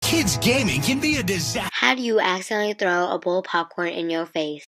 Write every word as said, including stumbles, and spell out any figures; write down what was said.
Kids gaming can be a disaster. How do you accidentally throw a bowl of popcorn in your face?